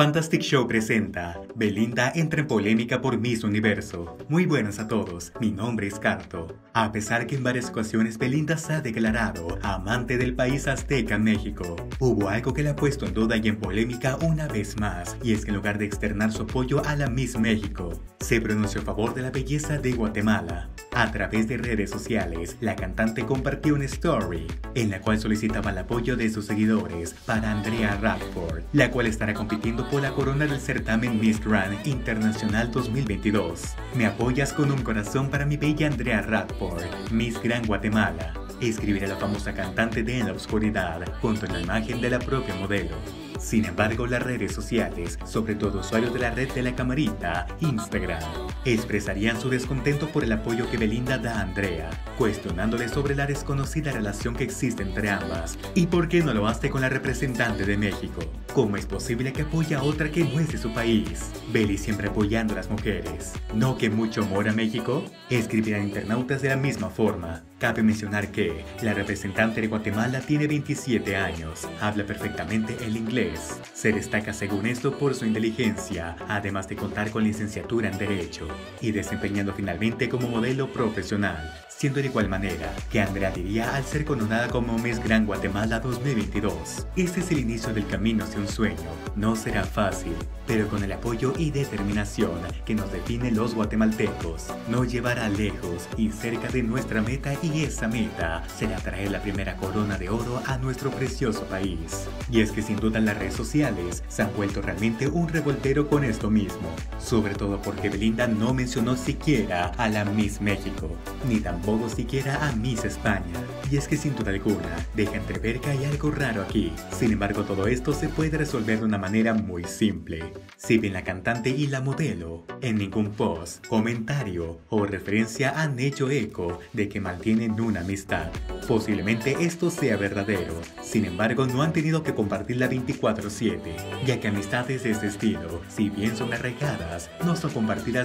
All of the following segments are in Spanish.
Fantastic Show presenta Belinda entra en polémica por Miss Universo. Muy buenas a todos, mi nombre es Carto. A pesar que en varias ocasiones Belinda se ha declarado amante del país azteca, México, hubo algo que la ha puesto en duda y en polémica una vez más, y es que en lugar de externar su apoyo a la Miss México, se pronunció a favor de la belleza de Guatemala. A través de redes sociales, la cantante compartió una story en la cual solicitaba el apoyo de sus seguidores para Andrea Radford, la cual estará compitiendo por la corona del certamen Miss Grand Internacional 2022. Me apoyas con un corazón para mi bella Andrea Radford, Miss Grand Guatemala. Escribirá la famosa cantante de En la Oscuridad junto a la imagen de la propia modelo. Sin embargo, las redes sociales, sobre todo usuarios de la red de la camarita, Instagram, expresarían su descontento por el apoyo que Belinda da a Andrea, cuestionándole sobre la desconocida relación que existe entre ambas. ¿Y por qué no lo hace con la representante de México? ¿Cómo es posible que apoye a otra que no es de su país? Beli siempre apoyando a las mujeres. ¿No que mucho amor a México? Escribirán internautas de la misma forma. Cabe mencionar que la representante de Guatemala tiene 27 años, habla perfectamente el inglés. Se destaca según esto por su inteligencia, además de contar con licenciatura en Derecho, y desempeñando finalmente como modelo profesional, siendo de igual manera que Andrea diría al ser coronada como Miss Grand Guatemala 2022. Este es el inicio del camino hacia un sueño. No será fácil, pero con el apoyo y determinación que nos define los guatemaltecos, nos llevará lejos y cerca de nuestra meta, y esa meta será traer la primera corona de oro a nuestro precioso país. Y es que sin duda las redes sociales se han vuelto realmente un revoltero con esto mismo, sobre todo porque Belinda no mencionó siquiera a la Miss México, ni tampoco siquiera a Miss España. Y es que sin duda alguna deja entrever que hay algo raro aquí. Sin embargo, todo esto se puede resolver de una manera muy simple. Si bien la cantante y la modelo en ningún post, comentario o referencia han hecho eco de que mantienen una amistad, posiblemente esto sea verdadero. Sin embargo, no han tenido que compartirla 24/7, ya que amistades de este estilo, si bien son arraigadas, no son compartidas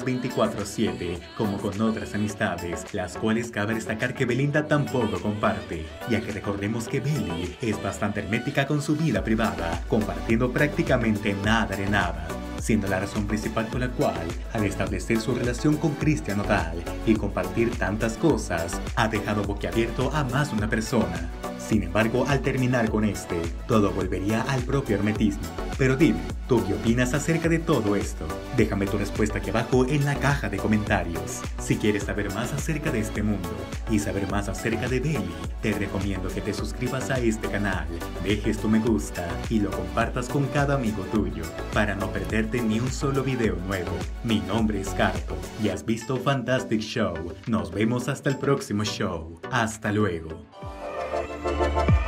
24/7 como con otras amistades, las cuales cabe destacar que Belinda tampoco comparte, ya que recordemos que Beli es bastante hermética con su vida privada, compartiendo prácticamente nada de nada, siendo la razón principal por la cual, al establecer su relación con Cristian Nodal y compartir tantas cosas, ha dejado boquiabierto a más de una persona. Sin embargo, al terminar con todo volvería al propio hermetismo. Pero dime, ¿tú qué opinas acerca de todo esto? Déjame tu respuesta aquí abajo en la caja de comentarios. Si quieres saber más acerca de este mundo y saber más acerca de Beli, te recomiendo que te suscribas a este canal, dejes tu me gusta y lo compartas con cada amigo tuyo, para no perderte ni un solo video nuevo. Mi nombre es Carto y has visto Fantastic Show. Nos vemos hasta el próximo show. Hasta luego.